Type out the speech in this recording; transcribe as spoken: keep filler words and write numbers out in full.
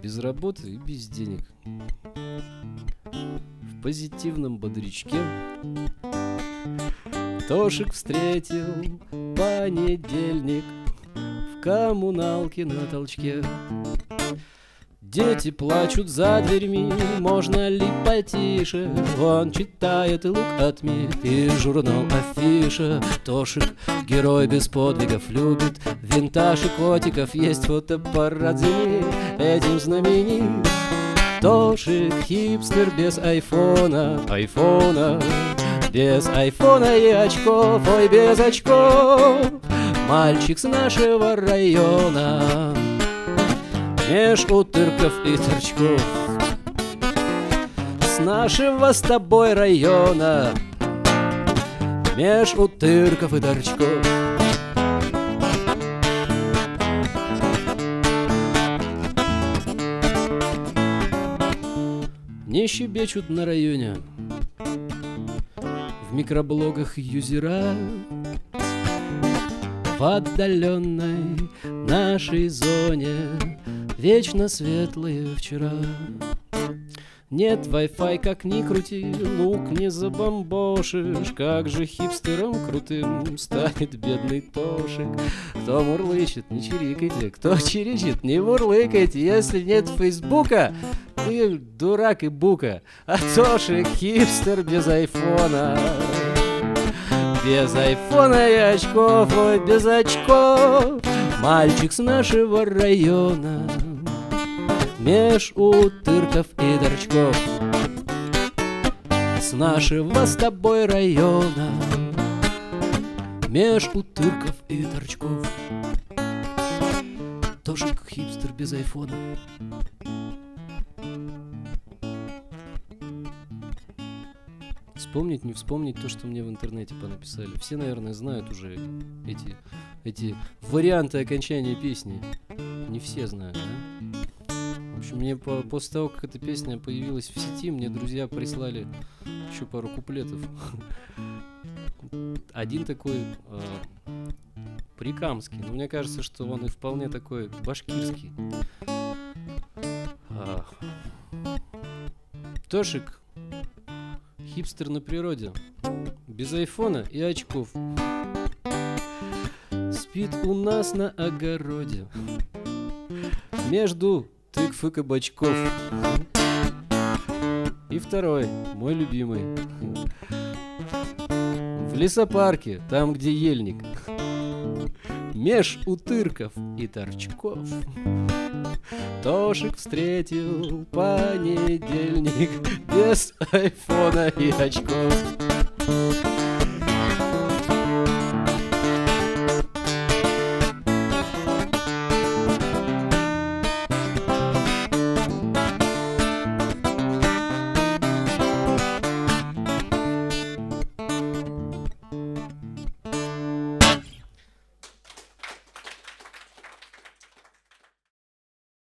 без работы и без денег. В позитивном бодрячке Тошик встретил понедельник в коммуналке на толчке. Дети плачут за дверьми, можно ли потише? Он читает лук отмит и журнал Афиша. Тошик, герой без подвигов, любит винтаж и котиков. Есть фотоаппарат Зенит, этим знаменит. Тошик, хипстер без айфона, айфона, без айфона и очков, ой, без очков. Мальчик с нашего района, меж утырков и торчков, с нашего с тобой района, меж утырков и торчков. Не щебечут на районе в микроблогах юзера, в отдаленной нашей зоне вечно светлые вчера. Нет Wi-Fi, как ни крути, лук не забомбошишь. Как же хипстером крутым станет бедный Тошик. Кто мурлычет, не чирикайте, кто чиричит, не мурлыкайте. Если нет Фейсбука, ты дурак и бука. А Тошик хипстер без айфона, без айфона и очков, ой, без очков. Мальчик с нашего района, меж утырков и торчков, с нашего с тобой района, меж утырков и торчков. Тошик хипстер без айфона. Вспомнить, не вспомнить то, что мне в интернете понаписали. Все, наверное, знают уже эти, эти варианты окончания песни. Не все знают, да? В общем, мне по, после того, как эта песня появилась в сети, мне друзья прислали еще пару куплетов. Один такой э, прикамский, но мне кажется, что он и вполне такой башкирский. А, Тошик хипстер на природе, без айфона и очков, спит у нас на огороде, между тыкв и кабачков. И второй, мой любимый, в лесопарке, там, где ельник, меж утырков и торчков. Тошик встретил понедельник без айфона и очков.